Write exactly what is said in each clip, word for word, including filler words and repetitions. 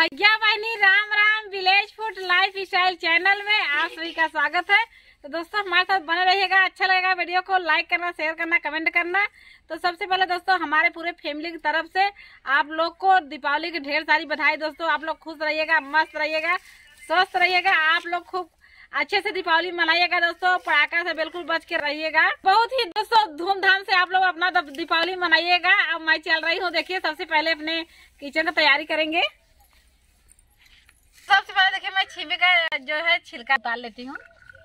भैया बहनी Ram Ram, village food lifestyle channel में आप सभी का स्वागत है। तो दोस्तों हमारे साथ बने रहिएगा, अच्छा लगेगा वीडियो को लाइक करना, शेयर करना, कमेंट करना। तो सबसे पहले दोस्तों हमारे पूरे फैमिली की तरफ से आप लोग को दीपावली की ढेर सारी बधाई। दोस्तों आप लोग खुश रहिएगा, मस्त रहिएगा, स्वस्थ रहिएगा, आप लोग खूब अच्छे से दीपावली मनाइएगा। दोस्तों पटाखा से बिल्कुल बच के रहिएगा। बहुत ही दोस्तों धूमधाम से आप लोग अपना दीपावली मनाइएगा। अब मैं चल रही हूँ, देखिए सबसे पहले अपने किचन का तैयारी करेंगे। सबसे पहले देखिए मैं छीमे का जो है छिलका उतार लेती हूँ।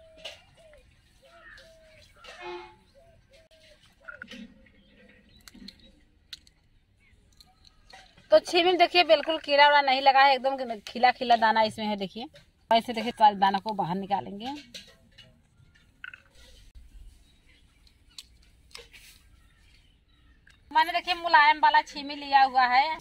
तो छीमे में देखिए बिल्कुल कीड़ा उड़ा नहीं लगा है, एकदम खिला खिला दाना इसमें है। देखिए ऐसे देखिए सारे दाना को बाहर निकालेंगे। मैंने देखिए मुलायम वाला छीमी लिया हुआ है।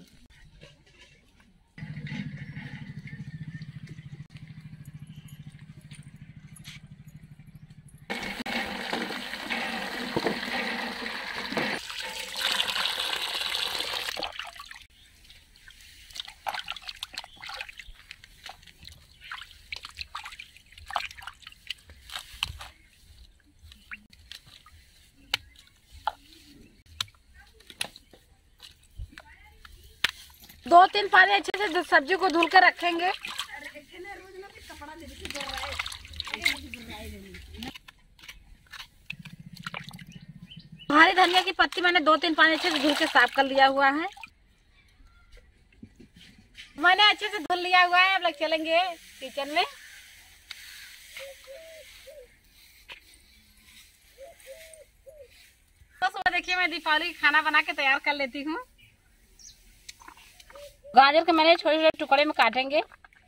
दो तीन पानी अच्छे से सब्जी को धुल के रखेंगे। हरी धनिया की पत्ती मैंने दो तीन पानी अच्छे से धुल के साफ कर लिया हुआ है। मैंने अच्छे से धुल लिया हुआ है। अब लोग चलेंगे किचन में। तो सुबह देखिए मैं दीपावली खाना बना के तैयार कर लेती हूँ। गाजर के मैंने छोटे छोटे टुकड़े में काटेंगे।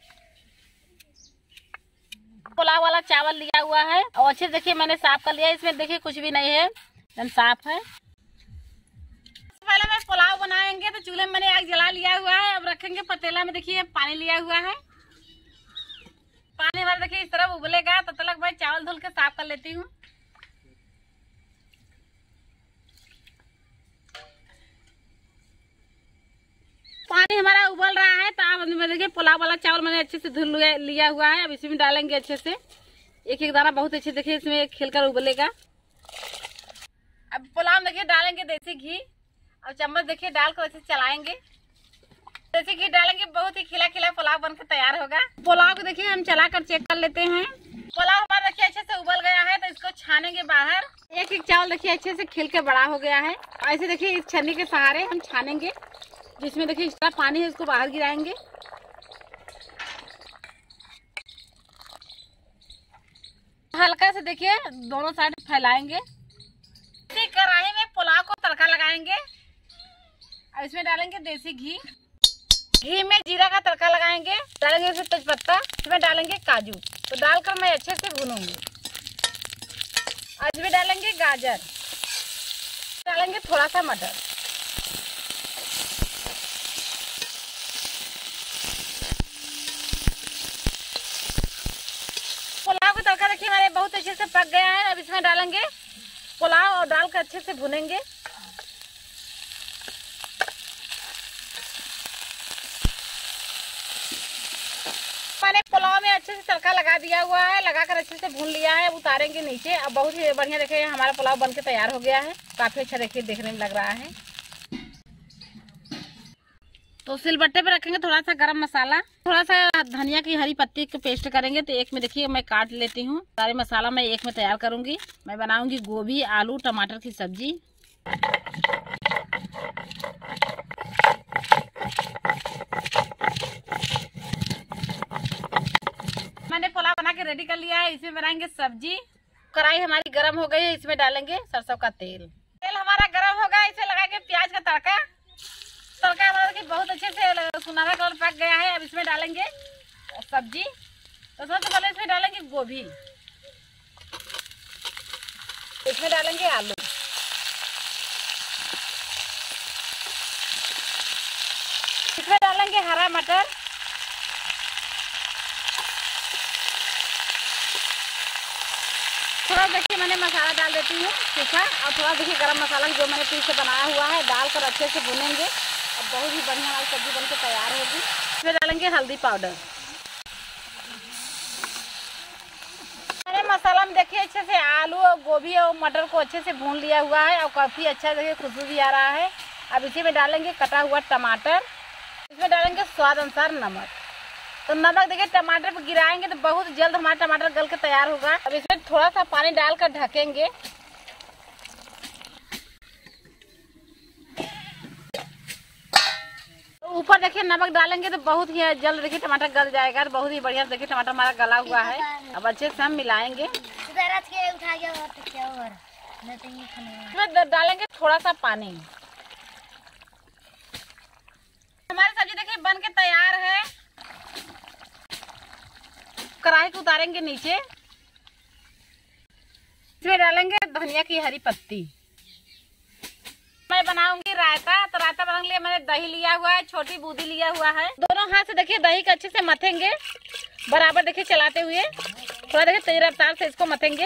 पुलाव वाला चावल लिया हुआ है और अच्छे से देखिए मैंने साफ कर लिया है। इसमें देखिए कुछ भी नहीं है, एकदम साफ है। पहले मैं पुलाव बनाएंगे तो चूल्हे में मैंने आग जला लिया हुआ है। अब रखेंगे पतीला में, देखिए पानी लिया हुआ है। पानी हमारा देखिए इस तरह उबलेगा, तब तक मैं चावल धुल के साफ कर लेती हूँ। पानी हमारा उबल रहा है तो अब देखिए पुलाव वाला चावल मैंने अच्छे से धुल लिया हुआ है। अब इसमें डालेंगे अच्छे से, एक एक दाना बहुत अच्छे देखिए इसमें खिलकर उबलेगा। अब पुलाव देखिए डालेंगे देसी घी और चम्मच देखिए डालकर अच्छे से चलाएंगे। देसी घी डालेंगे, बहुत ही खिला खिला पुलाव बनकर तैयार होगा। पुलाव को देखिए हम चलाकर चेक कर लेते हैं। पुलाव हमारा देखिए अच्छे से उबल गया है तो इसको छानेंगे बाहर। एक एक चावल देखिए अच्छे से खिल के बड़ा हो गया है। ऐसे देखिए इस छन्नी के सहारे हम छानेंगे, जिसमें देखिए एक्स्ट्रा पानी है उसको बाहर गिराएंगे। हल्का से देखिए दोनों साइड फैलाएंगे। इसी कढ़ाई में पुलाव को तड़का लगाएंगे और इसमें डालेंगे देसी घी। घी में जीरा का तड़का लगाएंगे, डालेंगे इसमें तेजपत्ता, इसमें डालेंगे काजू। तो डालकर मैं अच्छे से भूनूंगी। और इसमें डालेंगे गाजर, डालेंगे थोड़ा सा मटर। पुलाव का तड़का देखिए हमारे बहुत अच्छे से पक गया है। अब इसमें डालेंगे पुलाव और डालकर अच्छे से भुनेंगे। मैंने पुलाव में अच्छे से तड़का लगा दिया हुआ है, लगाकर अच्छे से भून लिया है। अब उतारेंगे नीचे। अब बहुत ही बढ़िया देखिए हमारा पुलाव बनके तैयार हो गया है। काफी अच्छा देखिए देखने में लग रहा है। तो सिलबट्टे पे रखेंगे थोड़ा सा गरम मसाला, थोड़ा सा धनिया की हरी पत्ती की पेस्ट करेंगे। तो एक में देखिए मैं काट लेती हूँ। सारे मसाला मैं एक में तैयार करूंगी। मैं बनाऊंगी गोभी आलू टमाटर की सब्जी। मैंने पुलाव बना के रेडी कर लिया है। इसमें बनाएंगे सब्जी। कढ़ाई हमारी गरम हो गई है, इसमें डालेंगे सरसों का तेल। तेल हमारा गरम हो गया, इसमें लगाएंगे प्याज का तड़का। तड़का हमारा देखिए बहुत अच्छे से सुनहरा कलर पक गया है। अब इसमें डालेंगे सब्जी। तो सबसे पहले इसमें डालेंगे गोभी, इसमें डालेंगे आलू, इसमें डालेंगे हरा मटर, थोड़ा देखिए मैंने मसाला डाल देती हूँ सूखा, और थोड़ा देखिए गरम मसाला जो मैंने पीस से बनाया हुआ है डालकर अच्छे से भुनेंगे। अब बहुत ही बढ़िया हमारी सब्जी बनकर तैयार होगी। इसमें डालेंगे हल्दी पाउडर। मैंने मसाला में देखिए अच्छे से आलू और गोभी और मटर को अच्छे से भून लिया हुआ है और काफी अच्छा देखिए खुशबू भी आ रहा है। अब इसी में डालेंगे कटा हुआ टमाटर, इसमें डालेंगे स्वाद अनुसार नमक। तो नमक देखिए टमाटर पर गिराएंगे तो बहुत जल्द हमारा टमाटर गल के तैयार होगा। अब इसमें थोड़ा सा पानी डालकर ढकेंगे। तो ऊपर देखिए नमक डालेंगे तो बहुत ही जल्द देखिए टमाटर गल जाएगा। बहुत ही बढ़िया देखिए टमाटर हमारा गला हुआ है। अब अच्छे से हम मिलाएंगे। इसमें डालेंगे थोड़ा सा पानी। हमारी सब्जी देखिए बन के तैयार है। कढ़ाई को उतारेंगे नीचे। इसमें डालेंगे धनिया की हरी पत्ती। मैं बनाऊंगी रायता। तो रायता बनाने के लिए मैंने दही लिया हुआ है, छोटी बूंदी लिया हुआ है। दोनों हाथ से देखिए दही को अच्छे से मथेंगे, बराबर देखिए चलाते हुए। थोड़ा देखिए तेज रफ्तार से इसको मथेंगे।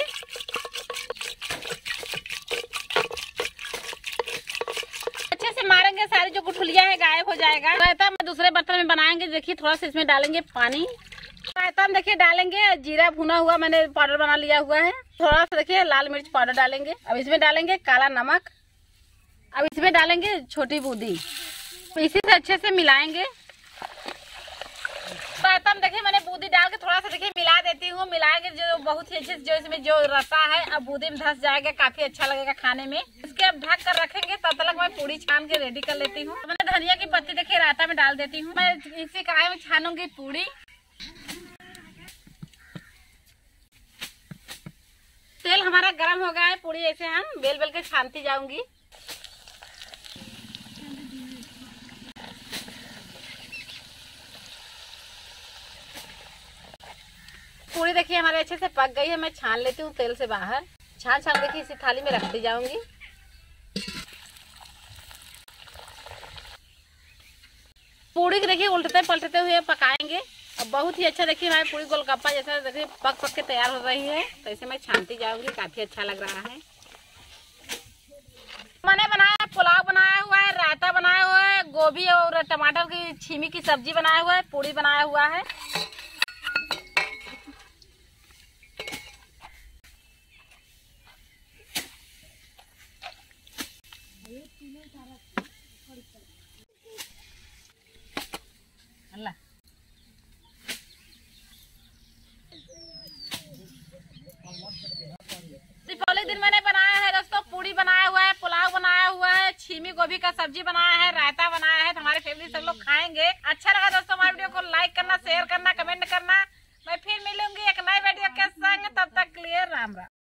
अच्छे से मारेंगे, सारी जो गुठलियां है गायब हो जाएगा। रायता में दूसरे बर्तन में बनाएंगे। देखिए थोड़ा सा इसमें डालेंगे पानी। रायता में देखिए डालेंगे जीरा भुना हुआ, मैंने पाउडर बना लिया हुआ है। थोड़ा सा देखिए लाल मिर्च पाउडर डालेंगे। अब इसमें डालेंगे काला नमक। अब इसमें डालेंगे छोटी बूंदी। इसी से अच्छे से मिलाएंगे। रायता में देखिए मैंने बूंदी डाल के थोड़ा सा देखिए मिला देती हूँ। मिलाएंगे जो बहुत ही अच्छे से, जो इसमें जो रसा है अब बूंदी में धस जाएगा, काफी अच्छा लगेगा खाने में। इसके अब ढक कर रखेंगे। तब तक मैं पूरी छान के रेडी कर लेती हूँ। मैंने धनिया की पत्ती देखिए रायता में डाल देती हूँ। मैं इसी कढ़ाई में छानूंगी पूरी। तेल हमारा गर्म हो गया है। पूरी ऐसे हम बेल बेल के छानती जाऊंगी। पूरी देखिए हमारे अच्छे से पक गई है। मैं छान लेती हूँ तेल से बाहर। छान छान देखिए इसी थाली में रखती जाऊंगी। पूरी देखिए उल्टते पलटते हुए पकाएंगे। अब बहुत ही अच्छा देखिए हमारी पूरी गोलगप्पा जैसा देखिए पक पक के तैयार हो रही है। तो इसे मैं छानती जाऊंगी। काफी अच्छा लग रहा है। मैंने बनाया पुलाव बनाया हुआ है, रायता बनाया हुआ है, गोभी और टमाटर की छीमी की सब्जी बनाया हुआ है, पूरी बनाया हुआ है। अल्लाह दीपावली दिन मैंने बनाया है दोस्तों, पूरी बनाया हुआ है, पुलाव बनाया हुआ है, छीमी गोभी का सब्जी बनाया है, रायता बनाया है। हमारे फैमिली सब लोग खाएंगे। अच्छा लगा दोस्तों हमारे वीडियो को लाइक करना, शेयर करना, कमेंट करना। मैं फिर मिलूंगी एक नए वीडियो के संग। तब तक के लिए राम राम।